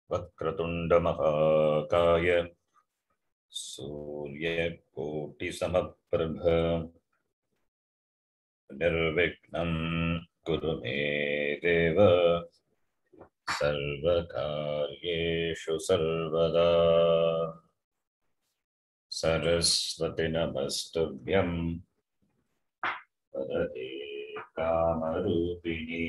वक्रतुंड महाकाय सूर्यकोटिसमप्रभ निर्विघ्नं कुरु मे देव सर्वकार्येषु सर्वदा। सरस्वती नमस्तुभ्यं वरदे कामरूपिणी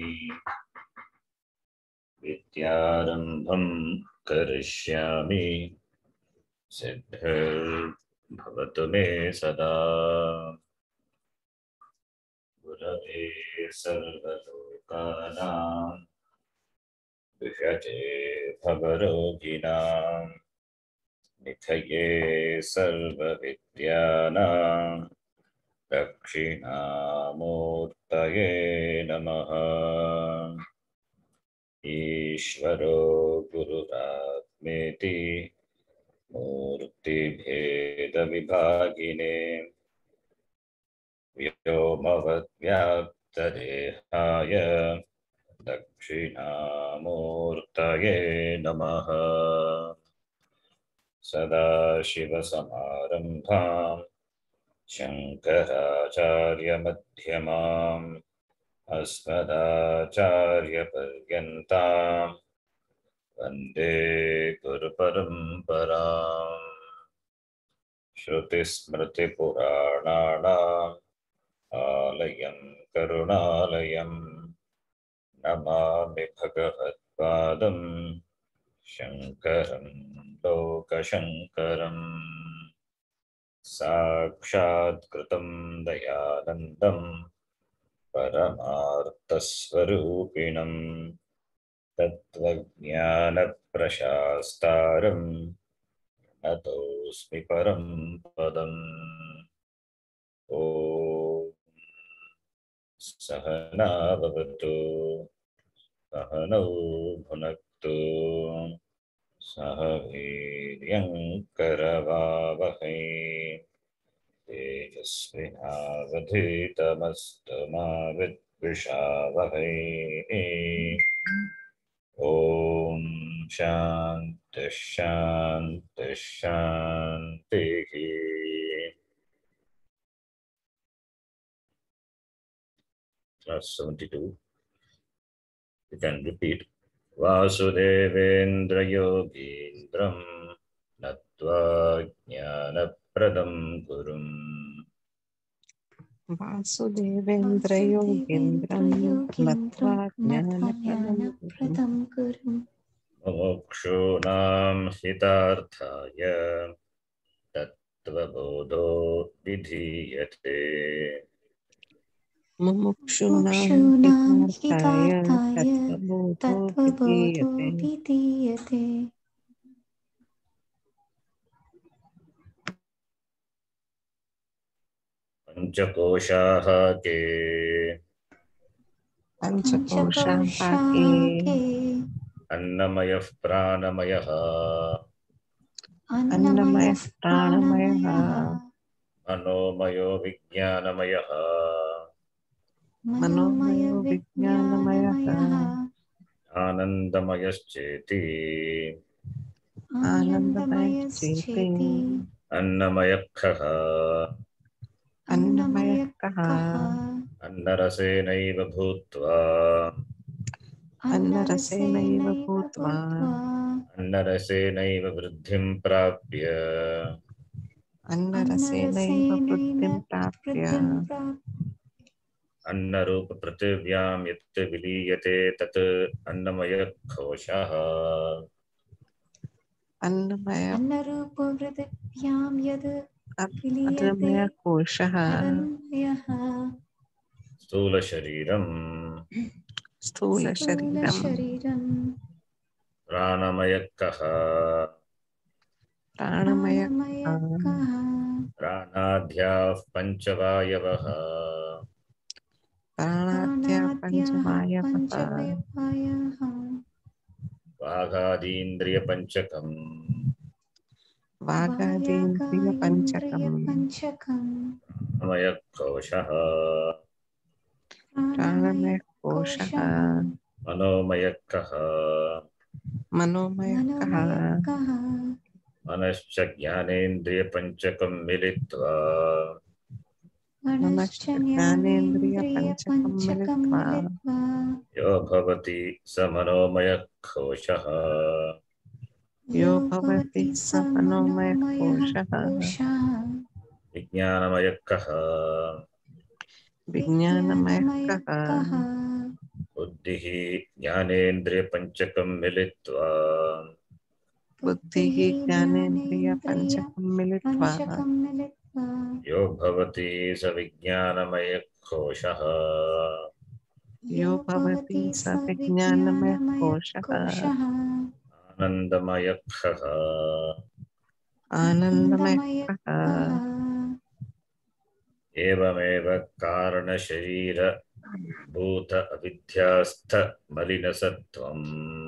विद्यारम्भं करिष्यामि सिद्धिर्भवतु मे सदा। गुरवे सर्वलोकानां विषये भवरोगिणां निधये सर्वविद्यानां दक्षिणामूर्तये नमः। ईश्वरो गुरुरात्मेति मूर्तिभेदविभागिने व्योमवद्व्याप्तदेहाय दक्षिणामूर्तये नमः। सदाशिवसमारम्भां शङ्कराचार्यमध्यमाम् अस्मदाचार्यपर्यन्तां वन्दे गुरुपरम्पराम्। श्रुतिस्मृतिपुराणानाम् आलयं करुणालयं नमामि भगवत्पादं शङ्करं लोकशङ्करम्। साक्षात्कृतं दयानन्दं परमार्थस्वरूपिणं तत्त्वज्ञानप्रशास्तारं नतोऽस्मि परं पदम्। ॐ सहना भवतु सहनौ भुनक्तु सह वीर्यं करवावहै तेजस्विनावधीतमस्तु मा विद्विषावहै। ॐ शान्ति शान्ति शान्तिः। Class 72. You can repeat. Vasudevendra योगीन्द्रं नत्वा ज्ञानप्रदं गुरुम् वासुदेवेन्द्र योगीन्द्रं नत्वा ज्ञानप्रदं गुरुम् मुमुक्षूणां हितार्थाय तत्त्वबोधो विधीयते। मुमुक्षूणां हितार्थाय तत्त्वबोधो विधीयते। पंचकोशाः के अन्नमयः प्राणमयः मनोमयो विज्ञानमयः आनन्दमयश्चेति अन्नमयः अन्नरसेनैव भूत्वा अन्नरसेनैव वृद्धिं प्राप्य अन्नरूपपृथिव्यां यत् विलीयते तत् अन्नमयकोशः। अन्नरूपपृथिव्यां यद् विलीयते तदन्नमयः। स्थूलशरीरं प्राणमयः प्राणाद्याः पञ्चवायवः वागादीन्द्रियपञ्चकम् प्राणमयकोशः मनोमयः मनोमयः मनश्च ज्ञानेन्द्रियपञ्चकं मिलित्वा मनश्च ज्ञानेन्द्रियपञ्चकं मिलित्वा यो भवति स मनोमयः कोशः। यो भवति स मनोमयः कोशः। विज्ञानमयः विज्ञानमयः बुद्धिः ज्ञानेन्द्रियपञ्चकं मिलित्वा बुद्धिः ज्ञानेन्द्रियपञ्चकं मिलित्वा यो भवति स विज्ञानमयः कोशः। यो भवति स विज्ञानमयः कोशः। आनन्दमयः आनन्दमयः एवमेव कारणशरीरभूत अविद्यास्थ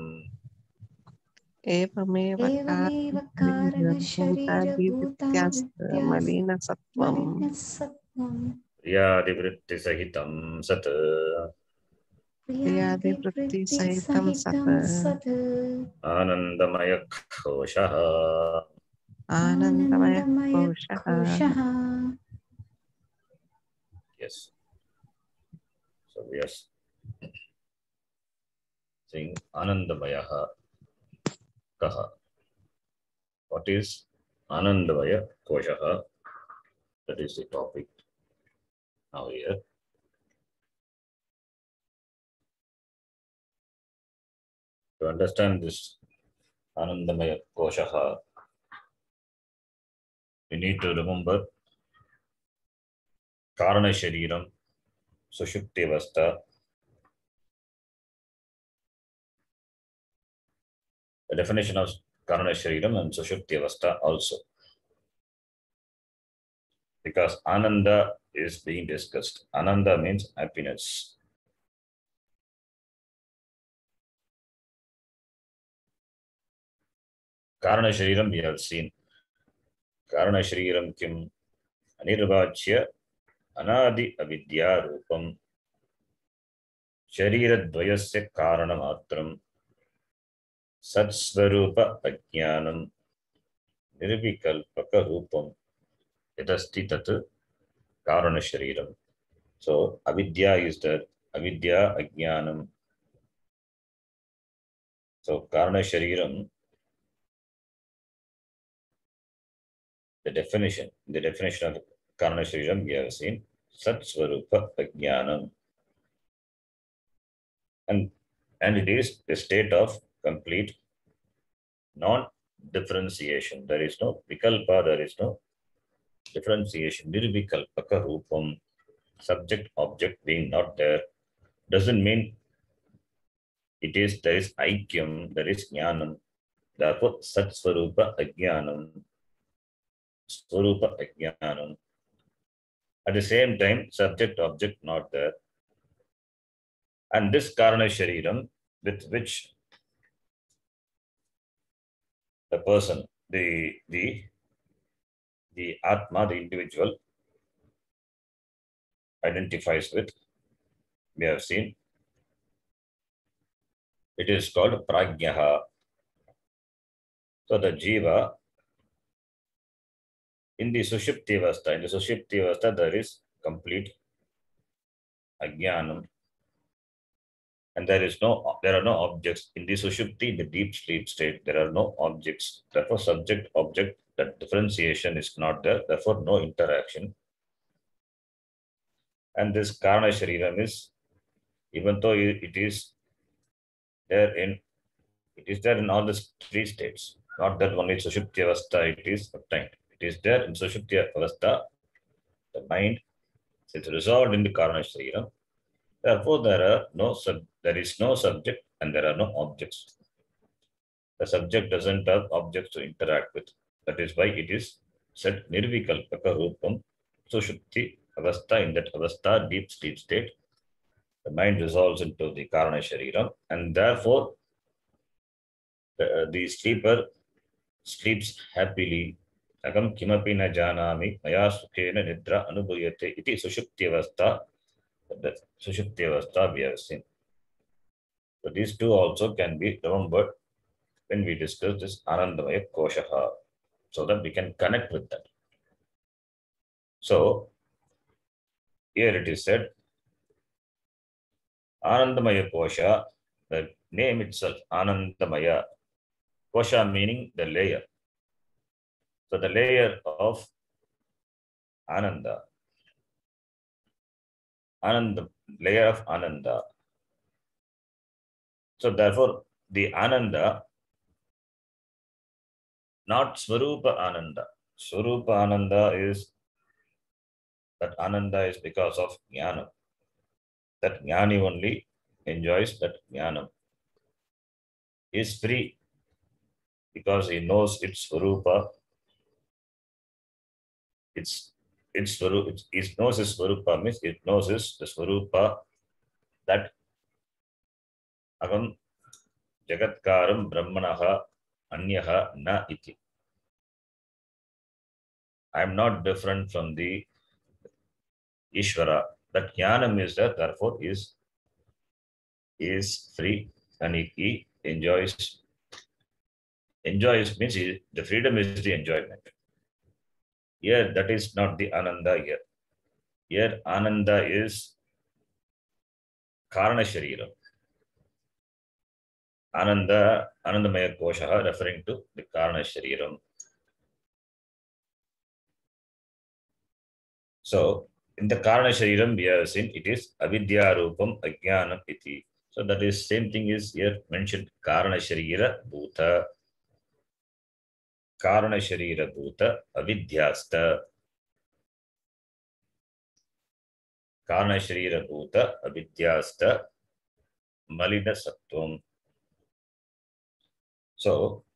एवमेव कारणशरीरभूतादिविद्यास्तमलिनसत्त्वं क्रियादिवृत्तिसहितं सत् क्रियादिवृत्तिसहितं सत् आनन्दमयः कोशः। आनन्दमयः कोशः। Yes. So we are saying Anandamaya Kaha. What is Anandamaya Koshaha? That is the topic now here. To understand this Anandamaya Koshaha, we need to remember Karana Shariram, Sushupti Avastha. The definition of Karana Shariram and Sushupti Avastha also. Because Ananda is being discussed. Ananda means happiness. Karana Shariram we have seen. Karana Shariram Kim Anirvachya Anadi Avidya Rupam Sharira Dvayasya Karanamatram Satsvarupa Ajnanam Nirvikalpaka Rupam Yadasti Tat Karana Shariram. So Avidya is that Avidya Ajnanam. So Karana Shariram, the definition of Karana Shariram we have seen Satsvarupa Ajnanam. And it is a state of complete non-differentiation. There is no vikalpa, there is no differentiation. Nirvikalpaka rupam, subject object being not there, doesn't mean there is aikyam, there is jnanam. Therefore, sat swarupa ajnanam. Swarupa ajnanam. At the same time, subject object not there. And this karana shariram with which the person, the Atma, the individual, identifies with, we have seen, it is called prajnaha. So the jiva, in the sushupti avastha, there is complete ajnanam, and there are no objects. In the sushupti, in the deep sleep state, there are no objects. Therefore, subject object, that differentiation is not there. Therefore, no interaction. And this karana shariram is, even though it is there in all the three states, not that only sushupti avastha it is obtained. It is there in sushupti avastha. The mind is resolved in the karana shariram. Therefore, there is no subject and there are no objects. The subject doesn't have objects to interact with. That is why it is said nirvikalpaka rupam sushupti avastha. In that avastha, deep sleep state, the mind resolves into the karana shariram, and therefore the sleeper sleeps happily. Agam kimapi na janami maya sukhena nidra anubhuyate iti sushupti avastha. That sushupti avastha we have seen. So these two also can be remembered when we discuss this Anandamaya Koshaha, so that we can connect with that. So here it is said, Anandamaya Kosha, the name itself, Anandamaya, Kosha meaning the layer. So the layer of Ananda, layer of Ananda. So therefore, the Ananda, not Swarupa Ananda. Swarupa Ananda is that Ananda is because of Jnana. That Jnani only enjoys that Jnanam. He is free because he knows its Swarupa. It knows his Swarupa means it knows the Swarupa that Aham Jagatkaram Brahmanaha Anyaha Na Iti. I am not different from the Ishvara. That Jnanam is there, therefore is free and he enjoys. Enjoys means the freedom is the enjoyment. Here, that is not the Ananda here. Here, Ananda is Karana Shariram. Anandamaya Kosha, referring to the Karana Shariram. So, in the Karana Shariram, we have seen it is Avidya Rupam Ajnanam Iti. So, that is same thing is here mentioned Karana Sharira Bhuta. Karana Sharira Bhuta Avidyasta. Karana Sharira Bhuta Avidyasta Malina Sattvam. So,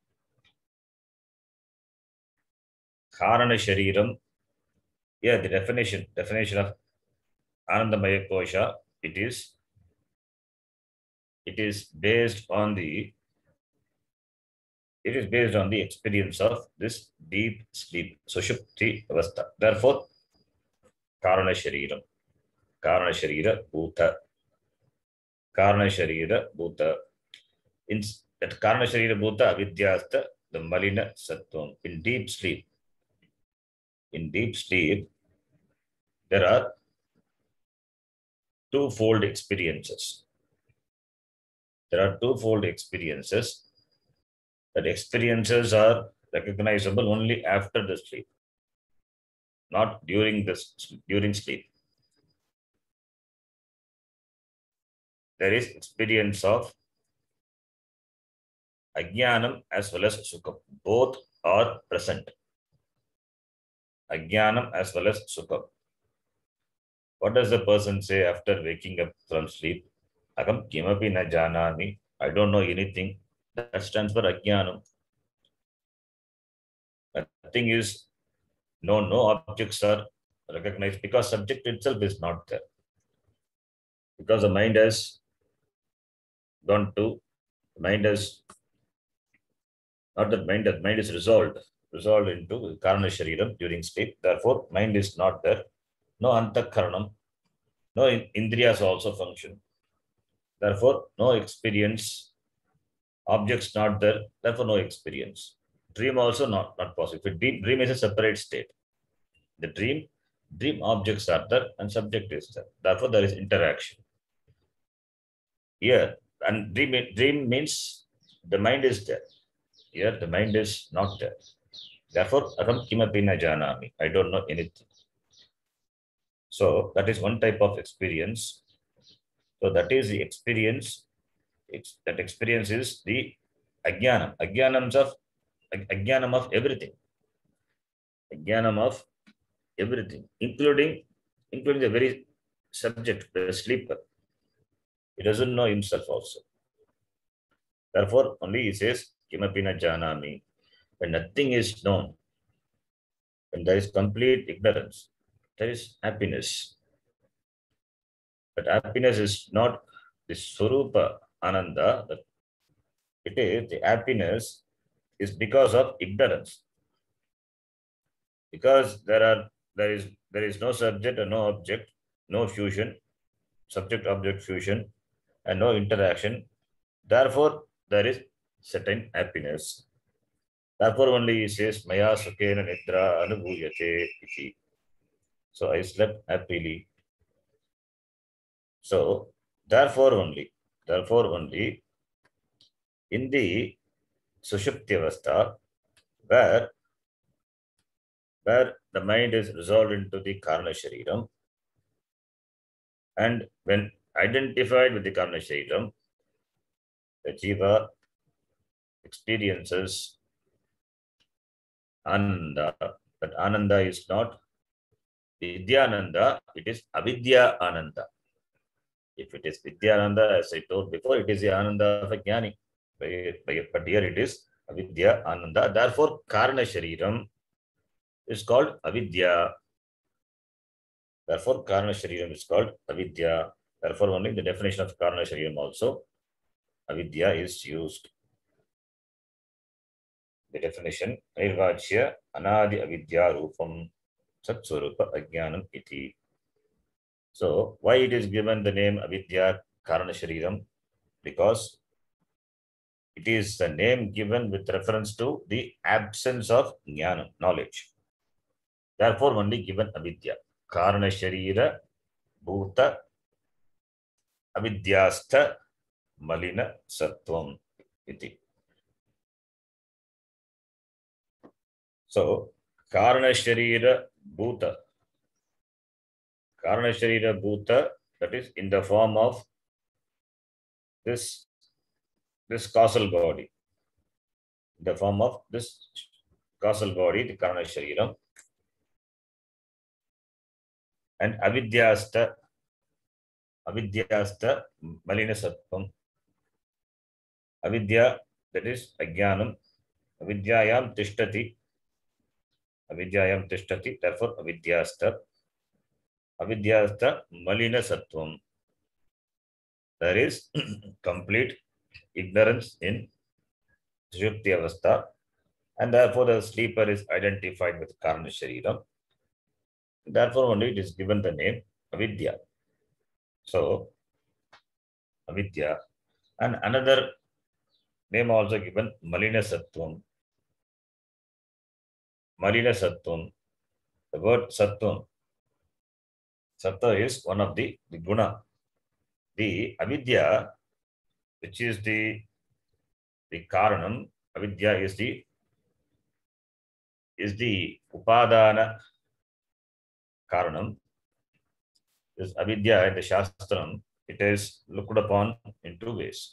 Karana Shariram, yeah, the definition of Anandamaya Kosha, it is based on the experience of this deep sleep, Sushupti Avastha. Therefore, Karana Shariram, Karana Sharira Bhuta, Karana Sharira Bhuta. In that Karana Sharira Bhuta Avidyasta, the Malina Sattvam. In deep sleep, there are twofold experiences. That experiences are recognizable only after the sleep, not during sleep. There is experience of Ajnanam as well as Sukham. Both are present. Ajnanam as well as Sukham. What does the person say after waking up from sleep? Aham kimapi na janami. I don't know anything. That stands for Ajnanam. Nothing is known. No objects are recognized because subject itself is not there. Because the mind has gone to, mind is resolved into Karana Shariram during sleep. Therefore, mind is not there. No Antakaranam. No Indriyas also function. Therefore, no experience. Objects not there. Therefore, no experience. Dream also not possible. If dream is a separate state. The dream objects are there and subject is there. Therefore, there is interaction. Here, and dream means the mind is there. Here, the mind is not there. Therefore, Aham kimapi na janami. I don't know anything. So, that is one type of experience. So, that is the experience. That experience is the Ajnanam. Ajnanam of everything. Ajnanam of everything, including the very subject, the sleeper. He doesn't know himself also. Therefore, only he says, Kimapi na janami. When nothing is known, when there is complete ignorance, there is happiness. But happiness is not the Swarupa Ananda. It is the happiness is because of ignorance. Because there is no subject and no object, no fusion, subject-object fusion, and no interaction. Therefore, there is certain happiness. Therefore only he says, Maya Sukena Nidra Anubhuyate iti. So I slept happily. So therefore only in the Sushupti Avastha, where the mind is resolved into the Karna Shariram, and when identified with the Karna Shariram, the Jiva experiences Ananda. But Ananda is not Vidyananda, it is Avidya Ananda. If it is Vidyananda, as I told before, it is the Ananda of a Jnani. But here it is Avidya Ananda. Therefore, Karna Shariram is called Avidya. Therefore, Karna Shariram is called Avidya. Therefore, only the definition of Karna Shariram also, Avidya is used. The definition, Nirvachya Anadi Avidya Rupam Satswarupa Ajnanam iti. So, why it is given the name Avidya Karana Shariram? Because it is the name given with reference to the absence of jnana, knowledge. Therefore, only given Avidya. Karana Sharira Bhuta Avidyastha Malina Sattvam iti. So, Karana Sharira Bhuta. Karana Sharira Bhuta, that is in the form of this causal body. In the form of this causal body, the Karana Shariram. And Avidyasta Malina Sattvam. Avidya, that is Ajnanam. Avidyayam Tishtati. Therefore, Avidyasta Malina Sattvam. There is complete ignorance in Sushupti Avastha, and therefore the sleeper is identified with Karna Shariram. Therefore, only it is given the name Avidya. So, Avidya. And another name also given, Malina Sattvam. Malina Sattvam. The word Sattvam. Sattva is one of the guna. The Avidya, which is the Karanam, Avidya is the Upadana Karanam. This Avidya in the Shastram, it is looked upon in two ways.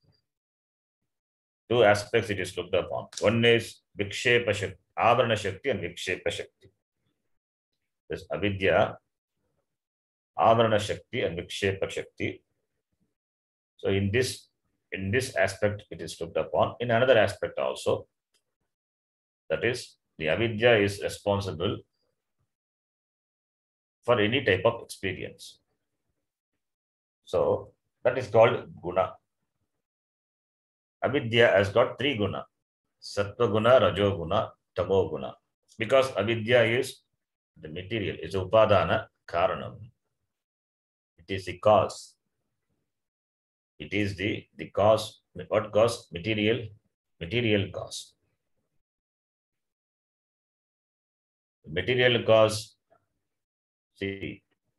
Two aspects it is looked upon. One is Vikshepa Shakti, Avarana Shakti and Vikshepa Shakti. This Avidya, Avarana Shakti and Vikshepa Shakti. So in this aspect it is looked upon. In another aspect also, that is the Avidya is responsible for any type of experience. So that is called guna. Avidya has got three guna: Sattva guna, Rajo guna, Tamo guna. Because Avidya is the material, is Upadana Karanam. It is the cause. It is the cause. What cause? Material cause. Material cause. See,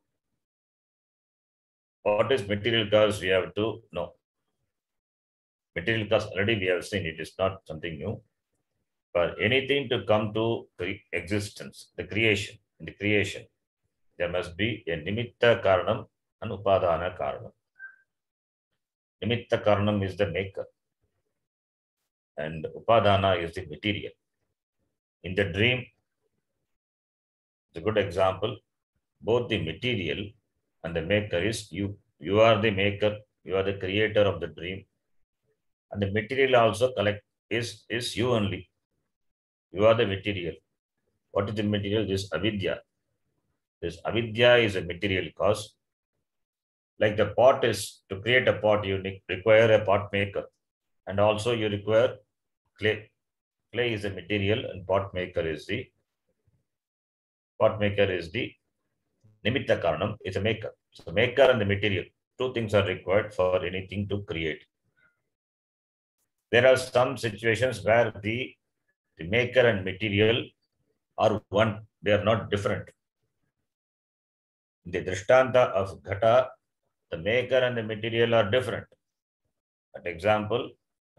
what is material cause? We have to know. Material cause already we have seen. It is not something new. For anything to come to existence, in the creation, there must be a nimitta karanam and upadana karanam. Nimitta karanam is the maker, and upadana is the material. In the dream, it's a good example. Both the material and the maker is you. You are the maker. You are the creator of the dream, and the material also is you only. You are the material. What is the material? This avidya. This avidya is a material cause. Like the pot is, to create a pot, you require a pot maker. And also you require clay. Clay is a material and pot maker is the nimitta karanam, is a maker. So maker and the material, two things are required for anything to create. There are some situations where the maker and material are one, they are not different. In the Drishtanta of Ghata, the maker and the material are different. An example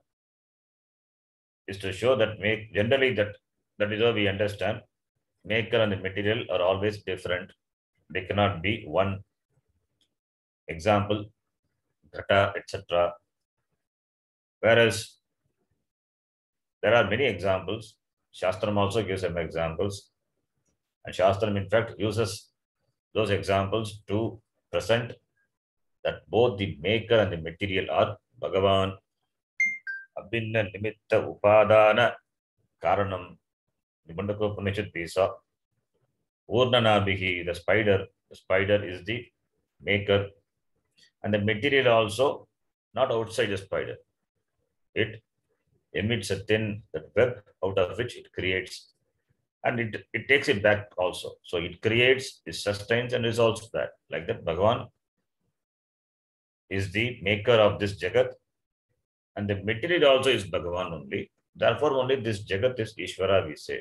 is to show that generally that is how we understand maker and the material are always different. They cannot be one. Example, Ghata, etc. Whereas there are many examples. Shastram also gives some examples. And Shastram, in fact, uses those examples to present that both the maker and the material are Bhagavan, Abhinna Nimitta Upadana Karanam. Nibandaka we saw Urnanabihi, the spider is the maker, and the material also not outside the spider. It emits a thin web out of which it creates, and it takes it back also. So it creates, it sustains, and resolves that. Like that, Bhagavan is the maker of this Jagat, and the material also is Bhagavan only. Therefore, only this Jagat is Ishvara, we say.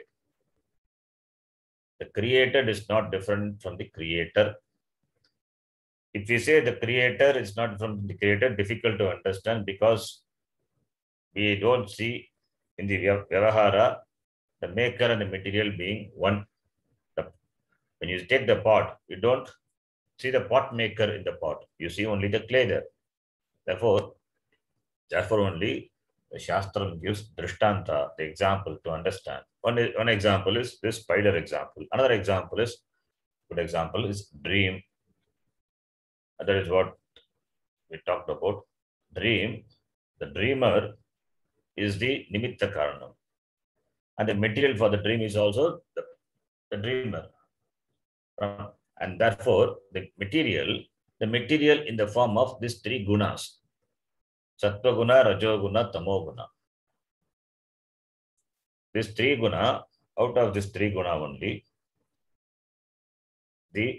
The created is not different from the creator. If we say the creator is not from the creator, difficult to understand because we don't see in the Vyavahara the maker and the material being one. When you take the pot, you don't see the pot maker in the pot. You see only the clay there. Therefore only the Shastram gives Drishtanta, the example to understand. One example is this spider example. Another example is, good example is dream. That is what we talked about. Dream, the dreamer is the Nimitta Karanam. And the material for the dream is also the dreamer. And therefore, the material in the form of these three gunas, Sattva guna, Rajo guna, Tamo guna. This three guna, out of this three guna only, the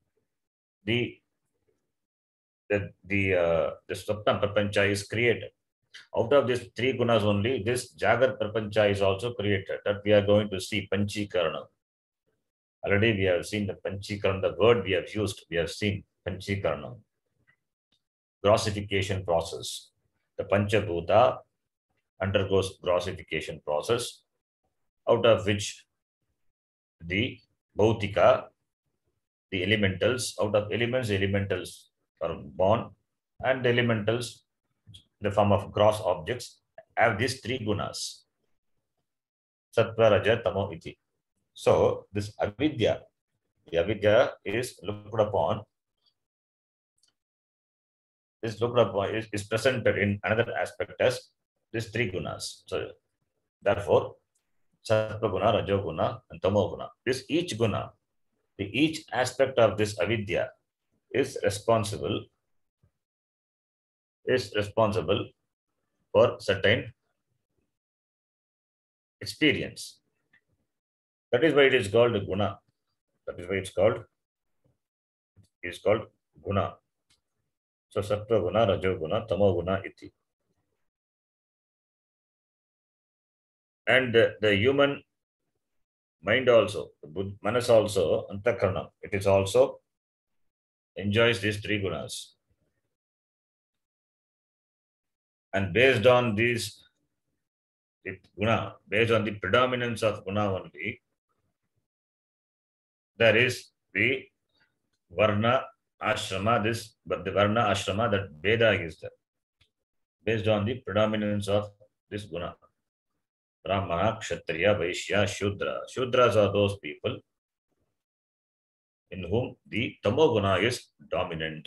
Swapna Prapancha is created. Out of these three gunas only, this Jagat Prapancha is also created. That we are going to see Panchikaranam. Already we have seen the Panchikaranam, the word we have used, we have seen Panchikaranam. Grossification process. The Panchabhuta undergoes grossification process, out of which the Bhautika, the elementals, out of elements, elementals are born, and the elementals, in the form of gross objects, have these three gunas. Sattva, Raja, Tamo, Iti. So, this avidya, the avidya is looked upon, is presented in another aspect as these three gunas. So, therefore, Sattva guna, Rajo guna, and Tamo guna. This each guna, each aspect of this avidya is responsible for certain experience. That is why it is called guna. That is why it's called guna. So Sattva guna, Rajo guna, Tamo guna iti. And the human mind also, the manas also, Antakaranam, it is also enjoys these three gunas. And based on these guna, based on the predominance of guna only, there is the Varna Ashrama, but the Varna Ashrama, that Veda is there. Based on the predominance of this guna. Brahmana, Kshatriya, Vaishya, Shudra. Shudras are those people in whom the Tamoguna is dominant.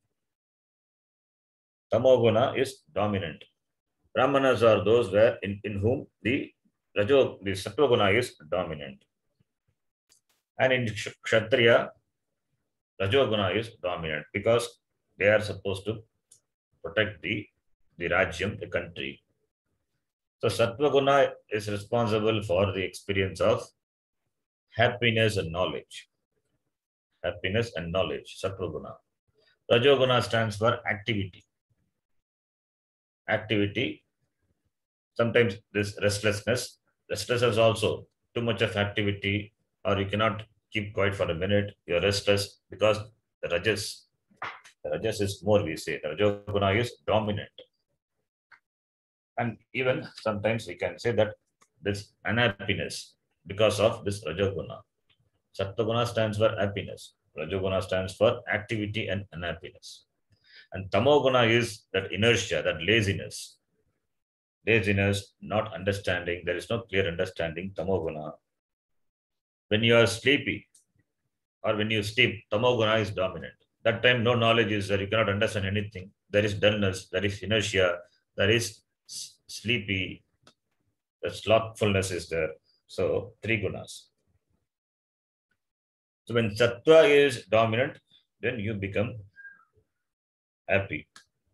Tamoguna is dominant. Brahmanas are those in whom the Sattva-guna is dominant. And in Kshatriya, Rajoguna is dominant because they are supposed to protect the Rajyam, the country. So Sattva-guna is responsible for the experience of happiness and knowledge. Happiness and knowledge, Sattva-guna. Rajoguna stands for activity. Activity Sometimes this restlessness also, too much of activity, or you cannot keep quiet for a minute, you're restless because the rajas is more, we say. The Rajoguna is dominant. And even sometimes we can say that this unhappiness because of this Rajoguna. Sattva stands for happiness. Rajoguna stands for activity and unhappiness. And Tamoguna is that inertia, that laziness. Laziness, not understanding. There is no clear understanding. Tamoguna. When you are sleepy or when you sleep, Tamoguna is dominant. That time, no knowledge is there. You cannot understand anything. There is dullness. There is inertia. There is sleepy. The slothfulness is there. So, three gunas. So, when Sattva is dominant, then you become happy.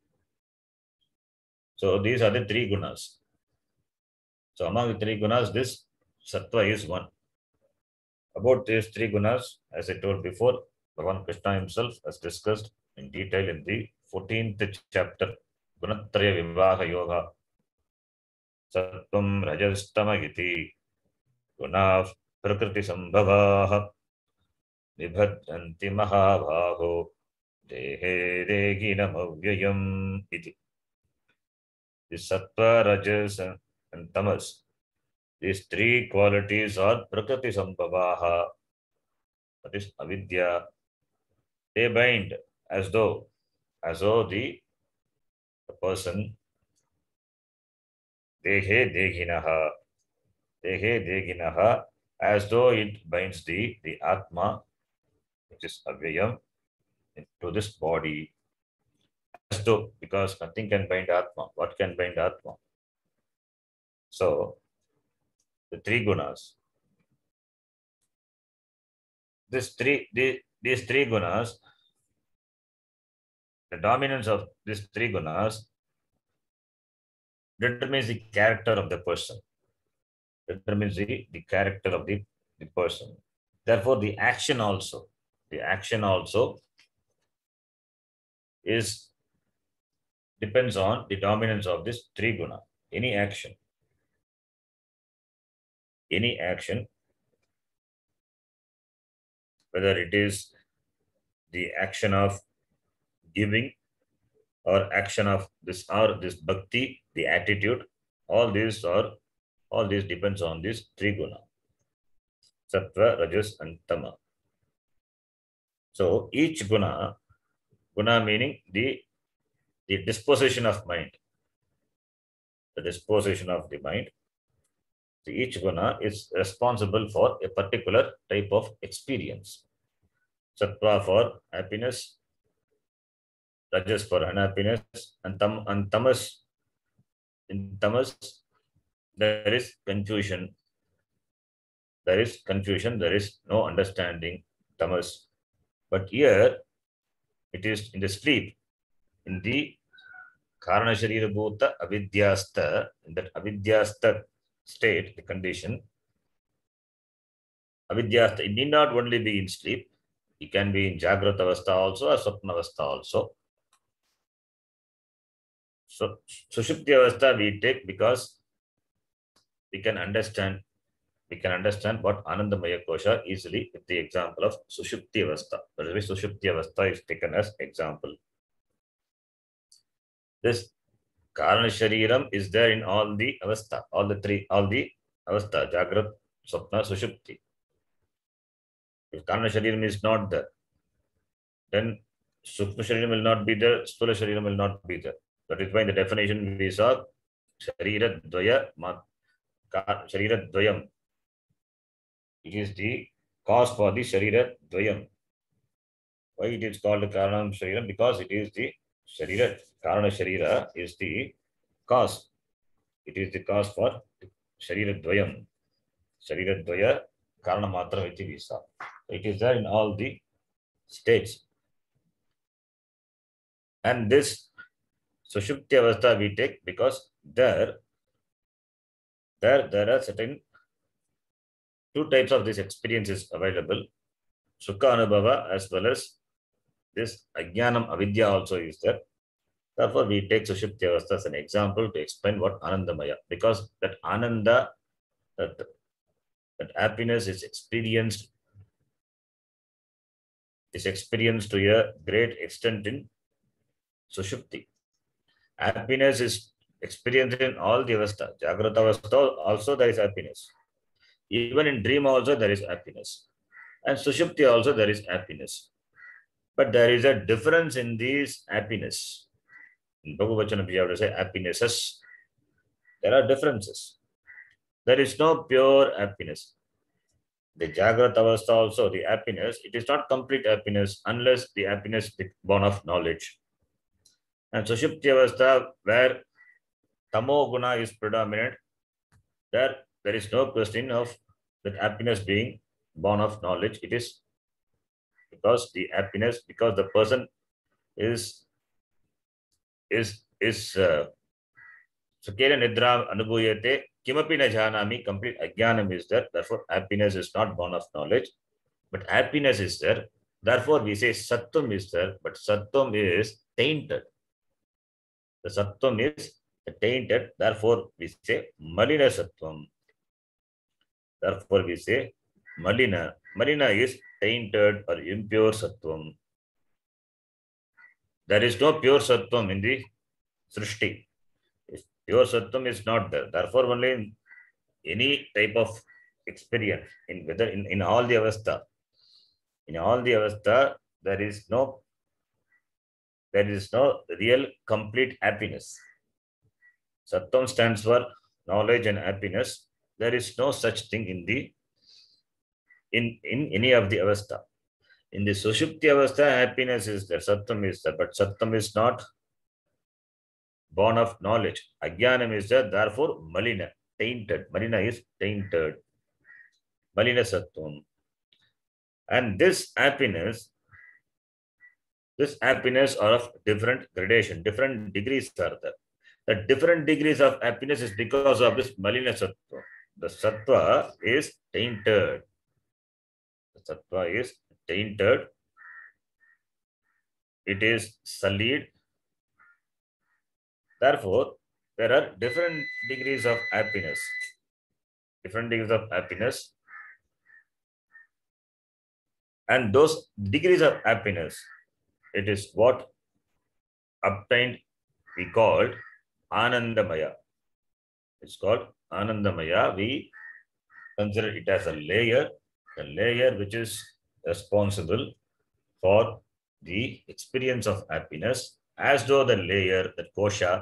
So, these are the three gunas. So, among the three gunas, this Sattva is one. About these three gunas, as I told before, Bhagavan Krishna himself has discussed in detail in the 14th chapter, Gunatraya Vivaha Yoga. Sattvam Rajastama Iti Gunav Prakriti Sambhavaha Nibhadranti Mahabhaho Dehe Deginam Avyayam Iti. The Sattva, Rajas, and Tamas. These three qualities are Prakriti Sambhavaha, that is avidya. They bind as though the person dehe deginaha, as though it binds the atma, which is avyayam, into this body. As though, because nothing can bind atma. What can bind atma? So the three gunas. These three gunas, the dominance of these three gunas determines the character of the person. Determines the character of the person. Therefore, the action also is depends on the dominance of this three guna. Any action, whether it is the action of giving or action of this bhakti, the attitude, all these depends on this three guna, sattva, rajas, and tama. So each guna meaning the disposition of mind, the disposition of the mind. So each guna is responsible for a particular type of experience. Sattva for happiness, rajas for unhappiness, and tamas. In tamas, there is confusion. There is no understanding. Tamas. But here, it is in the sleep, in the Karana Sharira Bhuta Avidyasta, in that Avidyasta state, the condition, Avidyasta, it need not only be in sleep, it can be in Jagrata Avastha also or Swapna Avastha also. So, Sushupti Avastha we take because we can understand what Anandamaya Kosha easily with the example of Sushupti Avastha. That is why Sushupti Avastha is taken as example. This Karana Shariram is there in all the Avastha, all the Avastha, Jagrat, Swapna, Sushupti. If Karana Shariram is not there, then Sukma Shariram will not be there, Sthula Shariram will not be there. That is why in the definition we saw Sharira Dvayam. It is the cause for the Sharira Dvayam. Why it is called the Karanam Shariram? Because it is the Sharira. Karana Sharira is the cause. It is the cause for Sharira Dvayam. Sharira Dvaya Karana Matra Viti Visa. It is there in all the states. And this Sushupti Avastha we take because there are certain two types of these experiences available. Sukha Anubhava as well as this Ajnanam Avidya also is there. Therefore, we take Sushupti Avastha as an example to explain what Anandamaya, because that Ananda, that happiness is experienced to a great extent in Sushupti. Happiness is experienced in all the Avastha. Jagrata Avastha also there is happiness. Even in dream also there is happiness. And Sushupti also there is happiness. But there is a difference in these happiness. In Bhagavachanam, we have to say happinesses. There are differences. There is no pure happiness. The Jagrata Avastha also, the happiness, it is not complete happiness unless the happiness is born of knowledge. And Sushupti Avastha, where Tamo Guna is predominant, there is no question of that happiness being born of knowledge. It is because the happiness, because the person is Sukera Nidra Anubhuyate, Kimapi na Janami, complete Ajnanam is there. Therefore, happiness is not born of knowledge, but happiness is there. Therefore, we say Sattvam is there, but Sattvam is tainted. The Sattvam is tainted. Therefore, we say Malina Sattvam. Therefore, we say Malina. Malina is tainted or impure Sattvam. There is no pure Sattvam in the Srishti. Pure Sattvam is not there. Therefore, only in any type of experience, in all the Avastha, there is no real complete happiness. Sattvam stands for knowledge and happiness. There is no such thing in any of the Avastha. In the Sushupti Avastha, happiness is there, Sattvam is there, but Sattvam is not born of knowledge. Ajnanam is there, therefore Malina, tainted. Malina is tainted. Malina Sattvam. And this happiness are of different gradation, different degrees are there. The different degrees of happiness is because of this Malina Sattva. The Sattva is tainted. The Sattva is tainted. It is sullied. Therefore, there are different degrees of happiness. Different degrees of happiness. And those degrees of happiness, it is what obtained, we called Anandamaya. It's called Anandamaya. We consider it as a layer which is responsible for the experience of happiness, as though the layer, the kosha,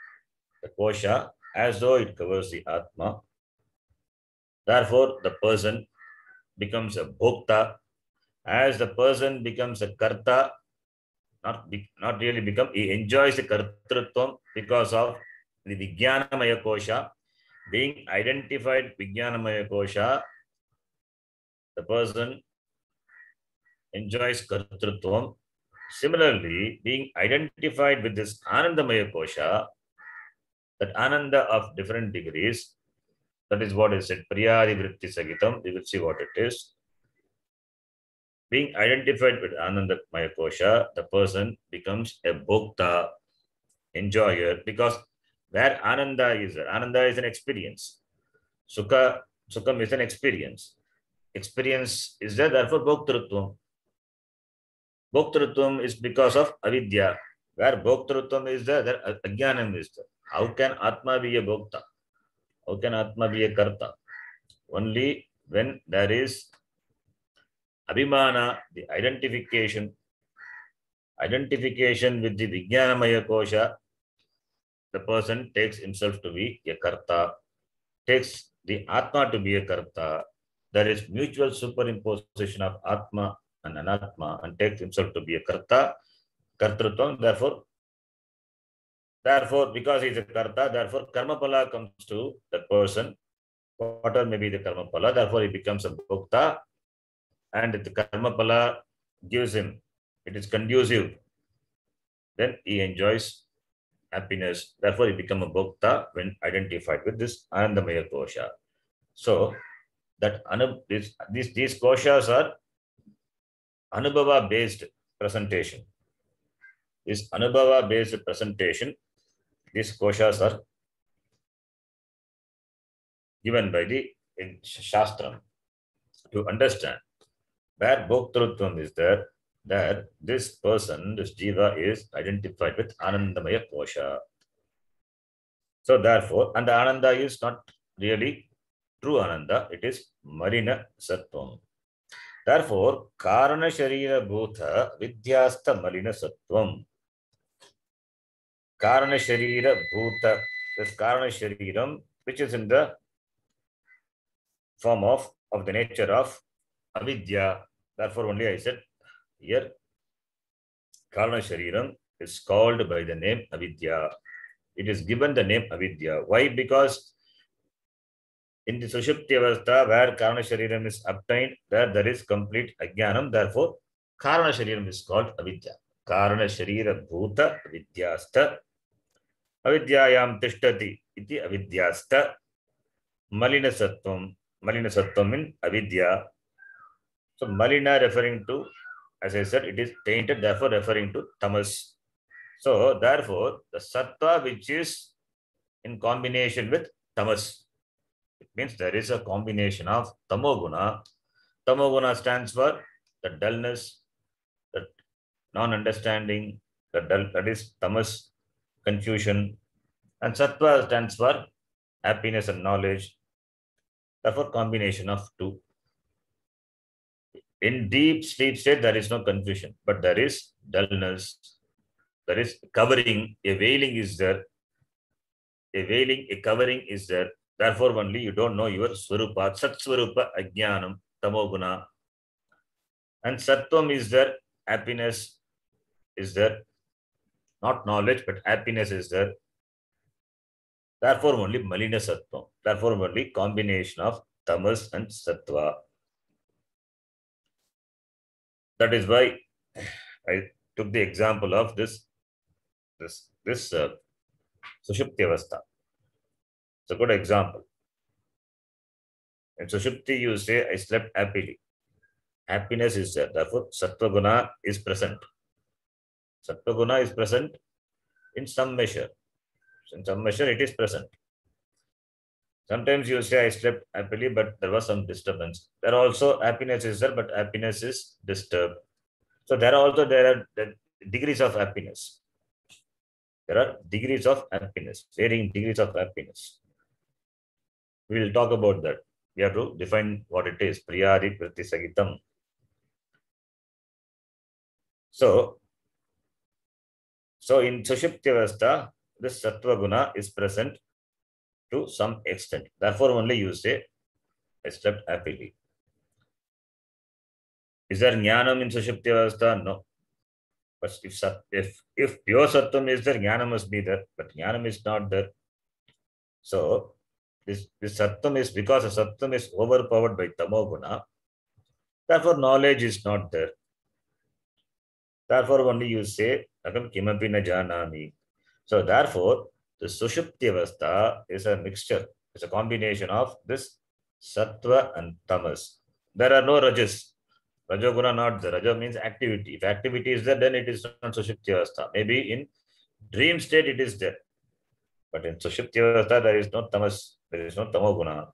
as though it covers the Atma. Therefore, the person becomes a bhokta. As the person becomes a karta, not really become, he enjoys the kartrutvam because of the Vijnanamaya kosha. Being identified Vijnanamaya kosha, the person enjoys kartrutvam. Similarly, being identified with this Anandamaya kosha, that Ananda of different degrees, that is what is said, Priyadi Vritti Sagitam, we will see what it is. Being identified with Anandamaya kosha, the person becomes a bhokta, enjoyer, because where Ananda is an experience. Sukham is an experience. Experience is there, therefore bhoktrutvam. Bhoktrutvam is because of avidya. Where bhoktrutvam is there ajnanam is there. How can Atma be a bhokta? How can Atma be a karta? Only when there is abhimana, the identification with the Vijnanamaya kosha, the person takes himself to be a karta, takes the Atma to be a karta. There is mutual superimposition of Atma and Anatma, and takes himself to be a karta, kartrutvam. Therefore, because he is a karta, therefore karmapala comes to the person, whatever may be the karmapala, therefore he becomes a bhokta, and the karmapala gives him, it is conducive, then he enjoys happiness. Therefore, he becomes a bhokta when identified with this Anandamaya kosha. So, that these koshas are Anubhava based presentation. is Anubhava based presentation. These koshas are given by the Shastram to understand where Bhoktrutvam is there, that this person, this Jiva, is identified with Anandamaya Kosha. So therefore, and the Ananda is not really true Ananda, it is Marina Sattvam. Therefore, Karana Sharira Bhutha Vidyasta Marina Sattvam. Karana Sharira Bhuta, this Karana Shariram, which is in the form of the nature of Avidya. Therefore, only I said here, Karana Shariram is called by the name Avidya. It is given the name Avidya. Why? Because in the Sushupti Avastha, where Karana Shariram is obtained, there is complete Ajnanam. Therefore, Karana Shariram is called Avidya. Karana Sharira Bhuta Avidyasta. Avidyayam Tishtati iti Avidyasta. Malina Sattvam. Malina Sattvam in Avidya. So, Malina referring to, as I said, it is tainted, therefore referring to Tamas. So, therefore, the Sattva which is in combination with Tamas. It means there is a combination of Tamoguna. Tamoguna stands for the dullness, the non-understanding, that is Tamas, confusion. And Sattva stands for happiness and knowledge. Therefore, combination of two. In deep sleep state, there is no confusion, but there is dullness. There is covering, a veiling is there. A veiling, a covering is there. Therefore, only you don't know your Swarupa, Sat Swarupa Ajnanam, Tamoguna. And Sattvam is there, happiness is there. Not knowledge, but happiness is there. Therefore, only Malina Sattvam. Therefore, only combination of Tamas and Sattva. That is why I took the example of this Sushupti Avastha. It's a good example. In Sushupti, you say, I slept happily. Happiness is there. Therefore, Sattva Guna is present. Sattva Guna is present in some measure. In some measure, it is present. Sometimes you say, I slept happily, but there was some disturbance. There also happiness is there, but happiness is disturbed. So there are the degrees of happiness. There are degrees of happiness, varying degrees of happiness. We will talk about that. We have to define what it is. Priyadi Pratisagitam. So in Sushupti Avastha, this Sattva Guna is present to some extent. Therefore, only you say, I slept happily. Is there Jnanam in Sushupti Avastha? No. But if pure Sattvam is there, Jnana must be there. But Jnanam is not there. So, this Sattvam is, because the Sattvam is overpowered by Tamoguna, therefore knowledge is not there. Therefore, only you say, Akam kimapi na janami. So, therefore, the Sushupti Avastha is a mixture. It's a combination of this Sattva and Tamas. There are no Rajas. Rajoguna not there. Raja means activity. If activity is there, then it is not Sushupti Avastha. Maybe in dream state it is there. But in Sushupti Avastha, there is no Tamas. There is no Tamoguna.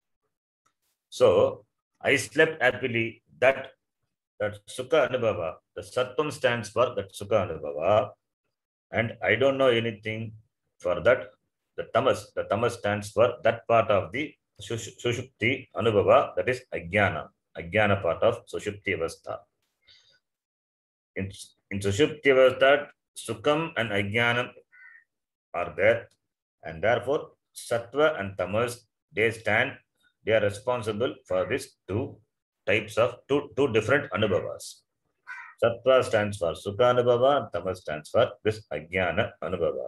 So, I slept happily. That Sukha Anubhava, the Sattvam stands for that Sukha Anubhava. And I don't know anything for that. The Tamas stands for that part of the Sushupti Anubhava, that is Ajnana. Ajnana part of Sushupti Avastha. In Sushupti Avastha, Sukham and Ajnanam are there. And therefore, Sattva and Tamas, they are responsible for these two types of two different Anubhavas. Sattva stands for Sukha Anubhava and Tamas stands for this Ajnana Anubhava.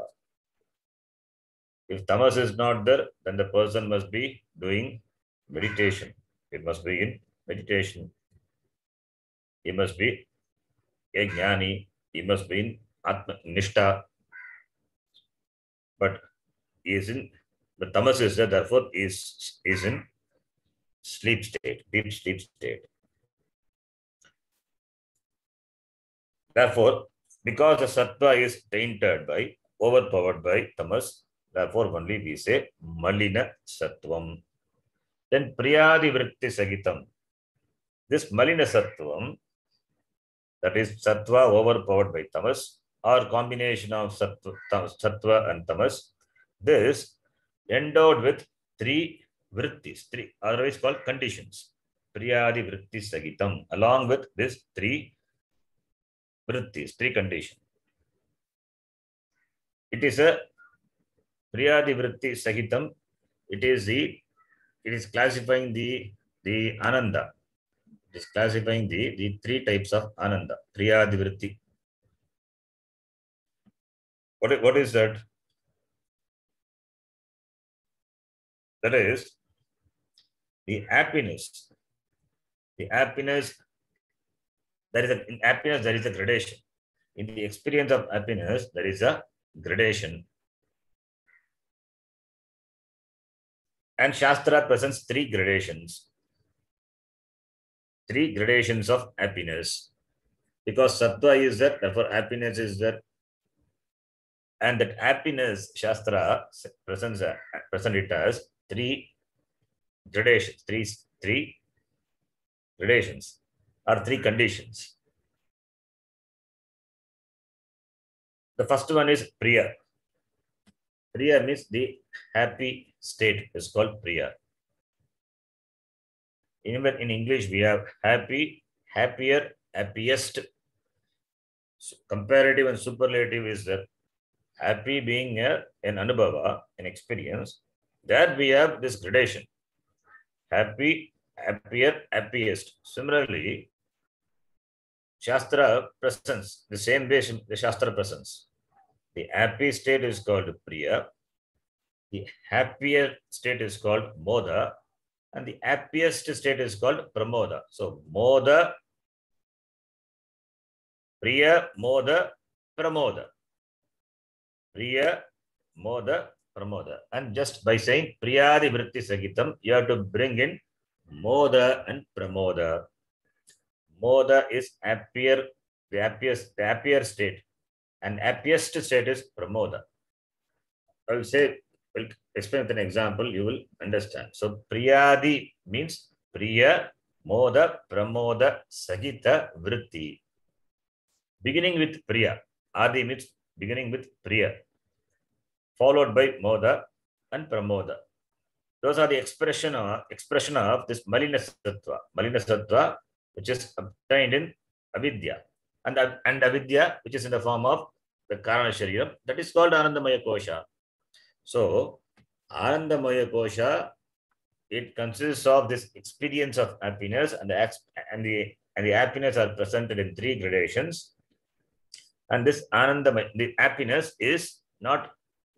If Tamas is not there, then the person must be doing meditation. It must be in meditation. He must be a Jnani. He must be in Atma Nishta. But the Tamas is there, therefore is in sleep state, deep sleep state. Therefore, because the sattva is tainted by, overpowered by tamas, therefore only we say malina sattvam. Then priyadi vritti sagitam. This malina sattvam, that is sattva overpowered by tamas, or combination of sattva and tamas, this endowed with three vrittis, three otherwise called conditions. Priyadi vritti sagitam, along with this three vrittis, three conditions. It is a priyadi vritti sagitam. It is classifying the ananda. It is classifying the three types of ananda. Priyadi vritti. What is that? That is the happiness. The happiness, in happiness there is a gradation. In the experience of happiness, there is a gradation. And Shastra presents three gradations. Three gradations of happiness. Because sattva is there, therefore happiness is there. And that happiness, Shastra presents it as three gradations, three gradations or three conditions. The first one is Priya. Priya means the happy state is called Priya. Even in English, we have happy, happier, happiest. So comparative and superlative is that happy being an anubhava, an experience. There we have this gradation. Happy, happier, happiest. Similarly, Shastra presents the same way the Shastra presents. The happy state is called Priya. The happier state is called Moda. And the happiest state is called Pramoda. So, Moda, Priya, Moda, Pramoda. Priya, Moda, Pramoda. And just by saying Priyadi Vritti Sagitam, you have to bring in Moda and Pramoda. Moda is happier, the happier state. And happiest state is Pramoda. I will say, will explain with an example, you will understand. So, Priyadi means Priya, Moda, Pramoda, Sagita, Vritti. Beginning with Priya. Adi means beginning with Priya. Followed by Moda and Pramoda. Those are the expression of this Malina Sattva. Malina Sattva, which is obtained in Avidya. And Avidya, which is in the form of the Karana Shariram, that is called Anandamaya Kosha. So, Anandamaya Kosha, it consists of this experience of happiness, and the happiness are presented in three gradations. And this Anandamaya, the happiness is not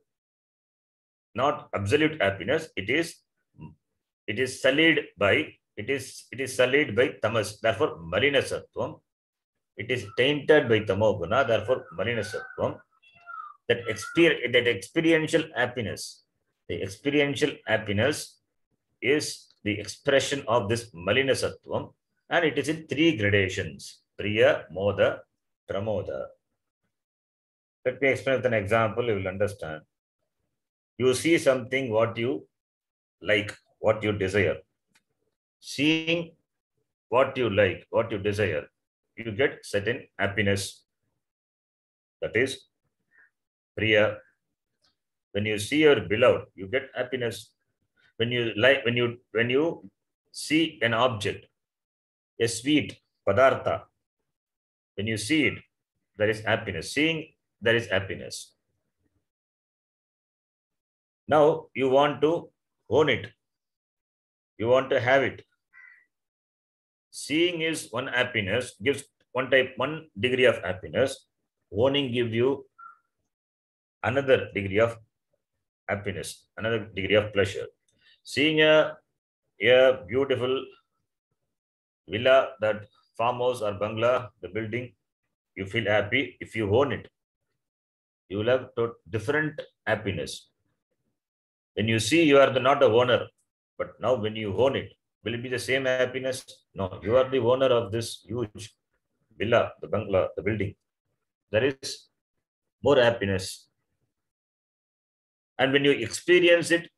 absolute happiness. It is sullied by tamas. Therefore, Malina Sattvam. It is tainted by Tamoguna. Therefore, Malina Sattvam. That experiential happiness. The experiential happiness is the expression of this Malina Sattvam, and it is in three gradations: Priya, Moda, Pramoda. Let me explain with an example, you will understand. You see something what you like, what you desire. Seeing what you like, what you desire, you get certain happiness. That is Priya. When you see your beloved, you get happiness. When you see an object, a sweet padartha, when you see it, there is happiness. Seeing, there is happiness. Now you want to own it. You want to have it. Seeing is one happiness, gives one degree of happiness. Owning gives you another degree of happiness, another degree of pleasure. Seeing a beautiful villa, that farmhouse or bungalow, the building, you feel happy. If you own it, you will have different happiness. When you see, you are not the owner, but now when you own it, will it be the same happiness? No, you are the owner of this huge villa, the bungalow, the building. there is more happiness. And when you experience it,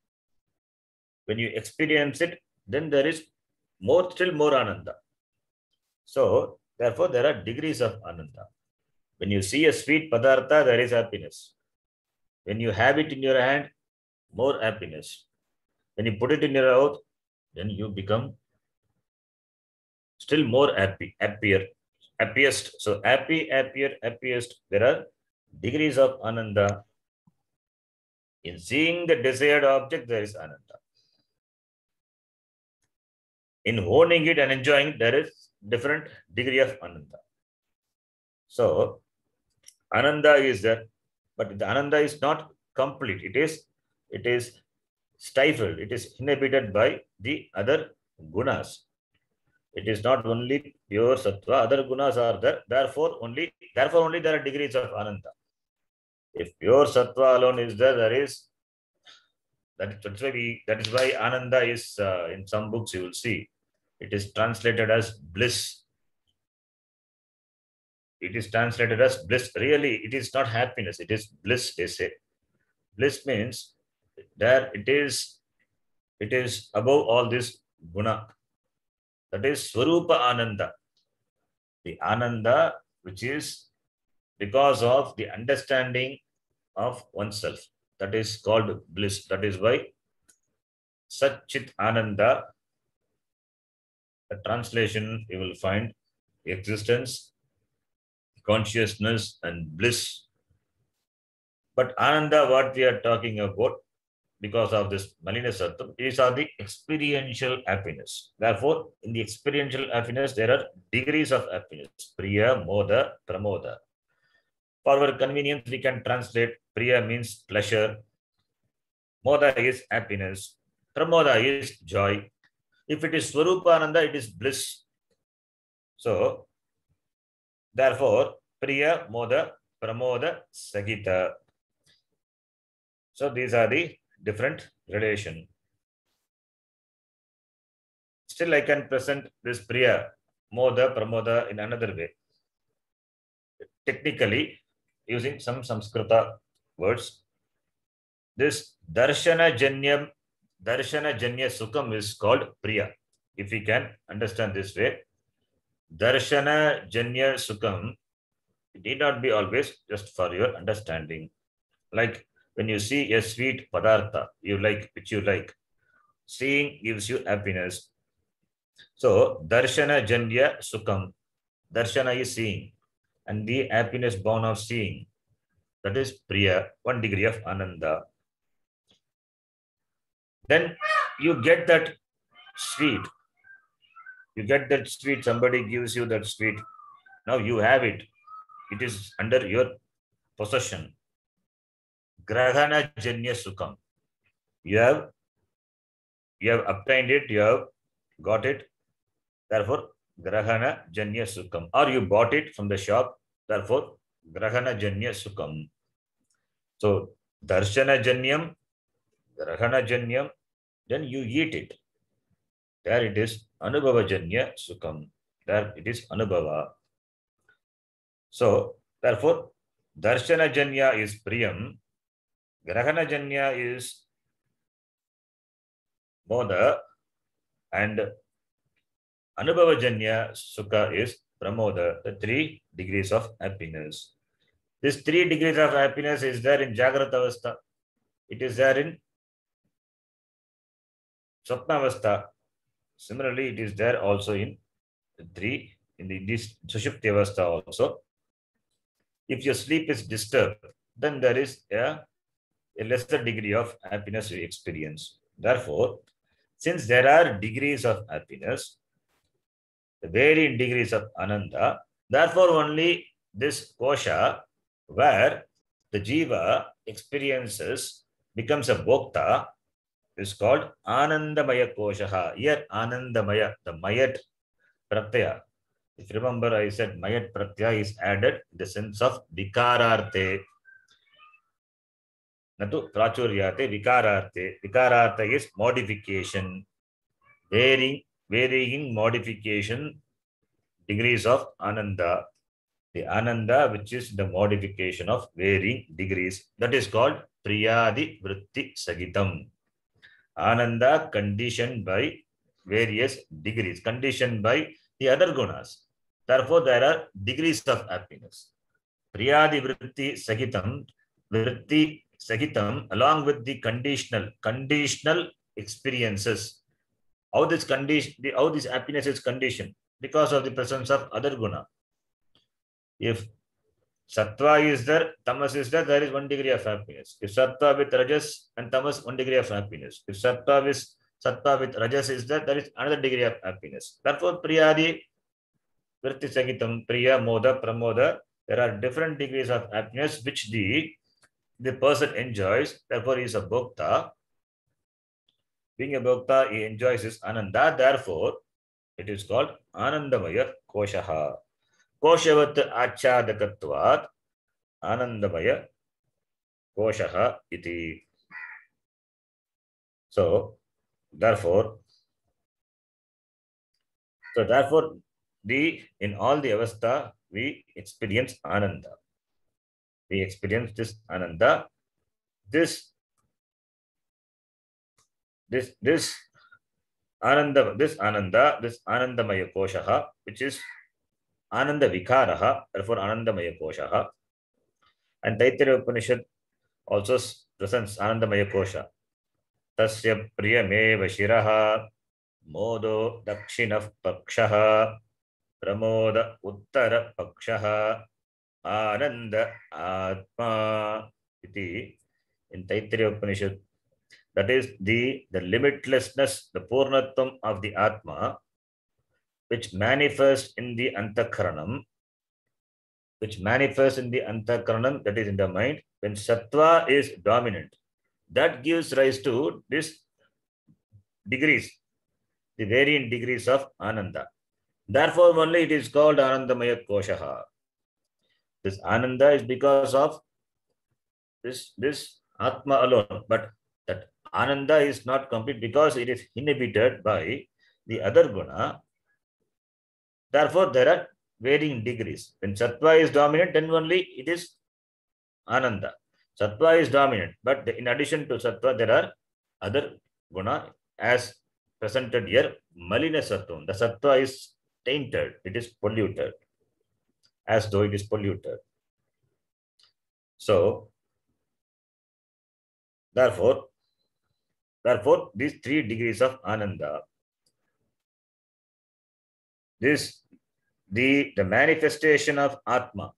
then there is still more ananda. So therefore, there are degrees of ananda. When you see a sweet padartha, there is happiness. When you have it in your hand, more happiness. When you put it in your mouth, then you become still more happiest. So happy, happier, happiest. There are degrees of ananda. In seeing the desired object, there is ananda. In owning it and enjoying it, there is different degree of ananda. So ananda is there, but the ananda is not complete. It is stifled. It is inhibited by the other gunas. It is not only pure sattva. Other gunas are there. Therefore only there are degrees of ananda. If pure sattva alone is there, that is why ananda is in some books you will see it is translated as bliss. It is translated as bliss. Really, it is not happiness. It is bliss. They say bliss means there it is above all this guna. That is swarupa ananda. The ananda which is because of the understanding of oneself. That is called bliss. That is why Satchit Ananda, the translation you will find existence, consciousness and bliss. But Ananda, what we are talking about, because of this Malina Sattva, these are the experiential happiness. Therefore, in the experiential happiness, there are degrees of happiness. Priya, Moda, Pramoda. For our convenience, we can translate Priya means pleasure. Moda is happiness. Pramoda is joy. If it is Swarupananda, it is bliss. So, therefore, Priya, Moda, Pramoda, Sagita. So, these are the different relation. Still, I can present this Priya, Moda, Pramoda in another way. Technically, using some Samskrita words. This Darshana Janya Sukham is called Priya. If we can understand this way, Darshana Janya Sukham, it need not be always, just for your understanding. Like when you see a sweet padartha, which you like, seeing gives you happiness. So, Darshana Janya Sukham, Darshana is seeing, and the happiness born of seeing, that is Priya, one degree of Ananda. Then you get that sweet. Somebody gives you that sweet. Now you have it. It is under your possession. Grahana Janya Sukham. You have obtained it, you have got it. Therefore, Grahana Janya Sukham. Or you bought it from the shop. Therefore, Grahana Janya Sukham. So, Darshana Janyam, Grahana Janyam, then you eat it. There it is Anubhava Janya Sukham. There it is Anubhava. So, therefore, Darshana Janya is Priyam, Grahana Janya is Moda, and Anubhava Janya Sukha is Pramoda, the 3 degrees of happiness. This 3 degrees of happiness is there in Jagrata Avastha. It is there in Swapna Avastha. Similarly, it is there also in this Sushupti Avastha also. If your sleep is disturbed, then there is a lesser degree of happiness you experience. Therefore, since there are degrees of happiness, the varying degrees of Ananda, therefore only this kosha, where the jiva experiences, becomes a bhokta, is called Anandamaya Koshaha. Here Anandamaya, the Mayat Pratyaya. If you remember, I said Mayat Pratyaya is added in the sense of Vikararte. Natu Prachuryate, Vikararte. Vikarartha is modification. Varying modification degrees of Ananda. The Ananda, which is the modification of varying degrees, that is called Priyadi Vritti Sagitam. Ananda conditioned by various degrees, conditioned by the other gunas. Therefore, there are degrees of happiness. Priyadi Vritti Sagitam, along with the conditional experiences. How this happiness is conditioned? Because of the presence of other guna. If Sattva is there, Tamas is there, there is 1 degree of happiness. If Sattva with Rajas and Tamas, 1 degree of happiness. If Sattva with Rajas is there, there is another degree of happiness. Therefore, Priyadi, Vritti Sagitam, Priya, Moda, Pramoda, there are different degrees of happiness which the person enjoys. Therefore, he is a Bhokta. Being a Bhokta, he enjoys his Ananda. Therefore, it is called Anandamaya Koshaha. Koshavat Achadakatvat Anandamaya Koshaha iti. So, therefore, in all the avastha, we experience Ananda. We experience this Ananda. This Anandamaya Koshaha, which is Ananda Vikaraha, therefore Anandamaya Koshaha. And Taittiriya Upanishad also presents Anandamaya Kosha. Tasya Priyameva Shiraha, Modo Dakshinah Pakshaha, Pramoda Uttara Pakshaha, Ananda Atma iti. In Taittiriya Upanishad, that is the limitlessness, the Purnatvam of the Atma, which manifests in the Antakaranam, that is in the mind, when Sattva is dominant. That gives rise to this degrees, the varying degrees of Ananda. Therefore, only it is called Anandamaya Koshaha. This Ananda is because of this Atma alone, but that Ananda is not complete because it is inhibited by the other guna. Therefore, there are varying degrees. When Sattva is dominant, then only it is Ananda. Sattva is dominant, but in addition to Sattva, there are other guna as presented here. Malina Sattvam. The Sattva is tainted, it is polluted, as though it is polluted. So, therefore, these 3 degrees of Ananda, the manifestation of Atma,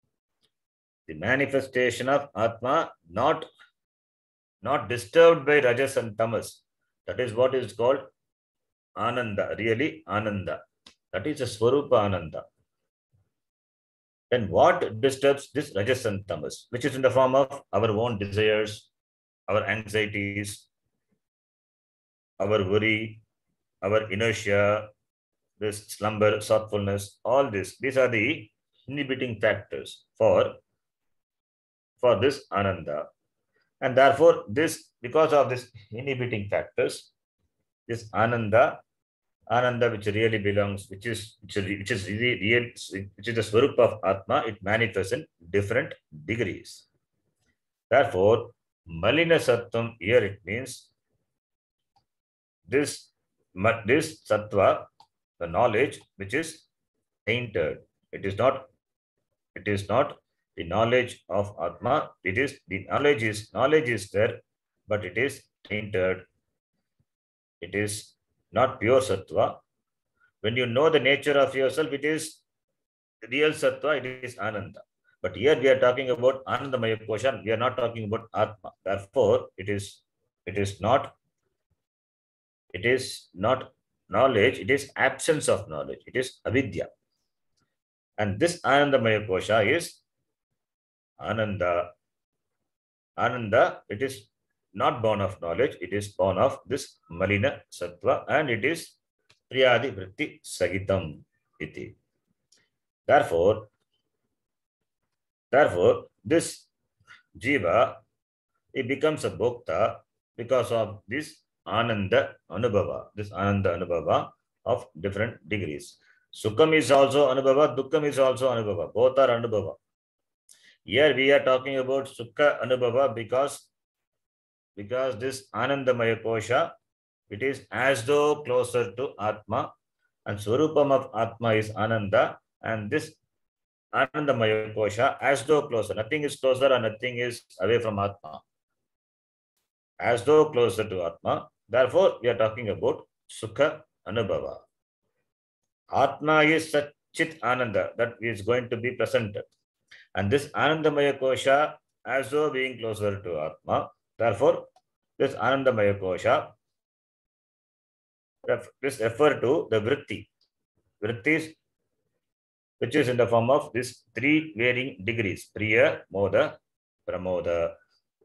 not disturbed by Rajas and Tamas. That is what is called Ananda, really Ananda. That is a Swarupa Ananda. Then what disturbs this Rajas and Tamas, which is in the form of our own desires, our anxieties, our worry, our inertia, this slumber, slothfulness, all this. These are the inhibiting factors for this Ananda. And therefore, because of this inhibiting factors, this Ananda which really belongs, which is really real, which is the Swarup of Atma, it manifests in different degrees. Therefore, Malina Sattvam here it means this Sattva, the knowledge which is tainted. It is not the knowledge of Atma. It is the knowledge is there, but it is tainted. It is not pure Sattva. When you know the nature of yourself, it is real Sattva, it is Ananda. But here we are talking about Anandamaya Kosha. We are not talking about Atma. Therefore, it is not knowledge, it is absence of knowledge. It is avidya. And this Anandamaya Kosha is Ananda. Ananda, it is not born of knowledge, it is born of this Malina Sattva, and it is Priyadi Vritti Sagitam iti. Therefore, this Jiva, it becomes a Bhokta because of this Ananda Anubhava of different degrees. Sukham is also Anubhava, Dukkham is also Anubhava. Both are Anubhava. Here we are talking about Sukha Anubhava because this Anandamaya Kosha, it is as though closer to Atma, and Swarupam of Atma is Ananda, and this Anandamaya Kosha as though closer. Nothing is closer and nothing is away from Atma. As though closer to Atma. Therefore, we are talking about Sukha Anubhava. Atma is Chit Ananda that is going to be presented. And this Anandamaya Kosha as though being closer to Atma. Therefore, this Anandamaya Kosha, this refer to the Vritti. Vrittis, which is in the form of these three varying degrees. Priya, Moda, Pramoda.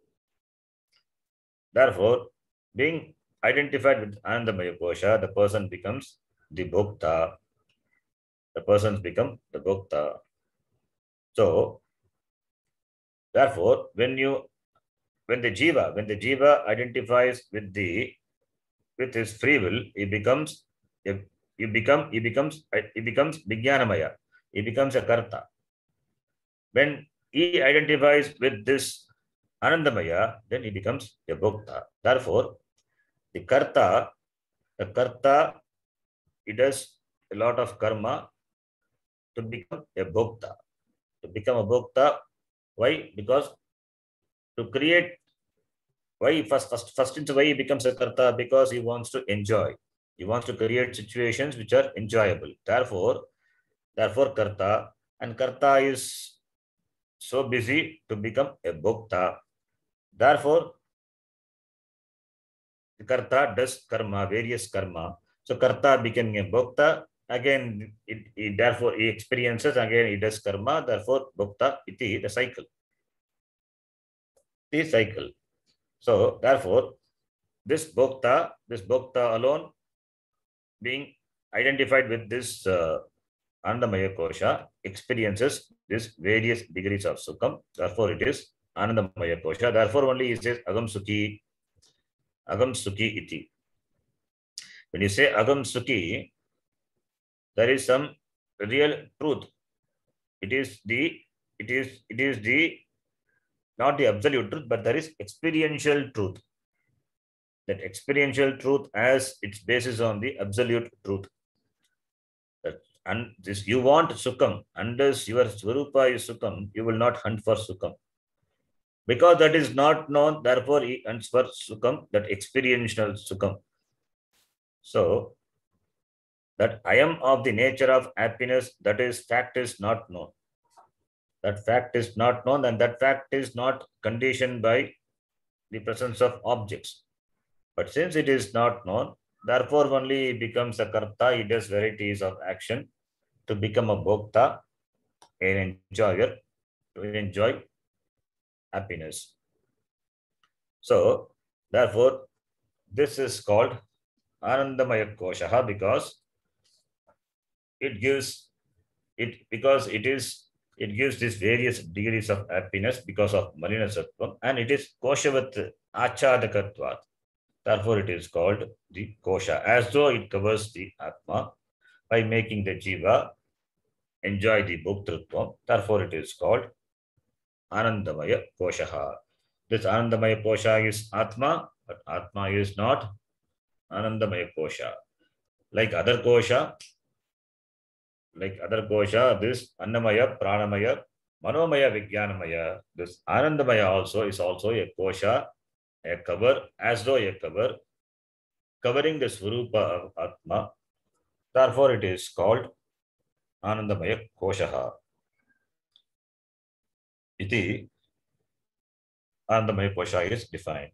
Therefore, being identified with Anandamaya Kosha, the person becomes the Bhokta. The persons become the Bhokta. So, therefore, when the jiva identifies with his free will, he becomes Vijnanamaya. He becomes a karta. When he identifies with this Anandamaya, then he becomes a Bhokta. Therefore, the karta, he does a lot of karma to become a Bhokta. To become a Bhokta, why? Because to create, why first why he becomes a karta? Because he wants to enjoy. He wants to create situations which are enjoyable. Therefore, karta, and karta is so busy to become a Bhokta. Therefore, the karta does karma, various karma. So karta becoming a Bhokta, again, therefore he experiences, again he does karma, therefore Bhokta iti, the cycle. The cycle. So therefore, this Bhokta alone being identified with this Anandamaya Kosha experiences this various degrees of Sukham. Therefore, it is Anandamaya Kosha. Therefore, only he says Agam Sukhi iti. When you say Agam Sukhi, there is some real truth. It is the not the absolute truth, but there is experiential truth. That experiential truth as its basis on the absolute truth. And this you want Sukham, unless your Swarupa is Sukham, you will not hunt for Sukham. Because that is not known, therefore he hunts for Sukham, that experiential Sukham. So, that I am of the nature of happiness, that is fact is not known. That fact is not known, and that fact is not conditioned by the presence of objects. But since it is not known, therefore only he becomes a karta, he does varieties of action to become a bhokta, an enjoyer, to enjoy happiness. So, therefore, this is called Anandamaya Koshaha because it gives these various degrees of happiness because of Malina Sattvam, and it is Koshavat Achadakatvat. Therefore, it is called the Kosha, as though it covers the Atma by making the Jiva enjoy the Bhoktrutvam. Therefore, it is called Anandamaya Koshaha. This Anandamaya Kosha is Atma, but Atma is not Anandamaya Kosha. Like other kosha, this Annamaya, Pranamaya, Manomaya, Vijnanamaya, this Anandamaya also is also a kosha, a cover, as though a cover, covering the Swarupa of Atma. Therefore, it is called Anandamaya Koshaha. Iti Anandamaya Kosha is defined.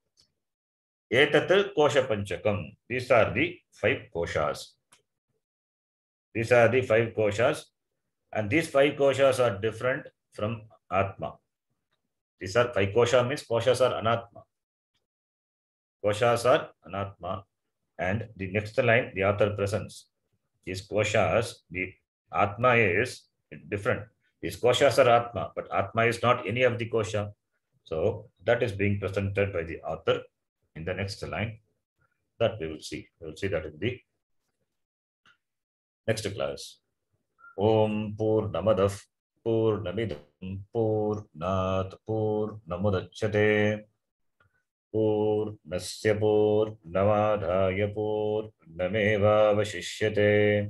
Etat Kosha Panchakam. These are the 5 koshas. These are the 5 koshas, and these 5 koshas are different from Atma. These are 5 kosha means koshas are anatma. Koshas are anatma, and the next line the author presents. These koshas, the Atma is different. These koshas are Atma, but Atma is not any of the kosha. So that is being presented by the author in the next line that we will see. We will see that in the Next class. Om Purnamadah Purnamidam Purnat Purnamudachyate Purnasya Purnamadhaya Purnamevavashishyate.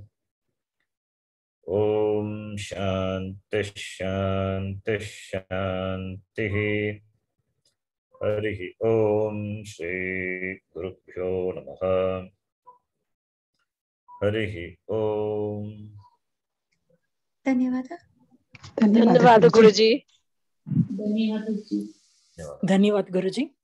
Om Shanti Shanti Shanti. Harihi Om Shri Gurubhyo Namaha. Harihi Om. धन्यवाद धन्यवाद गुरुजी। धन्यवाद गुरुजी। धन्यवाद गुरुजी।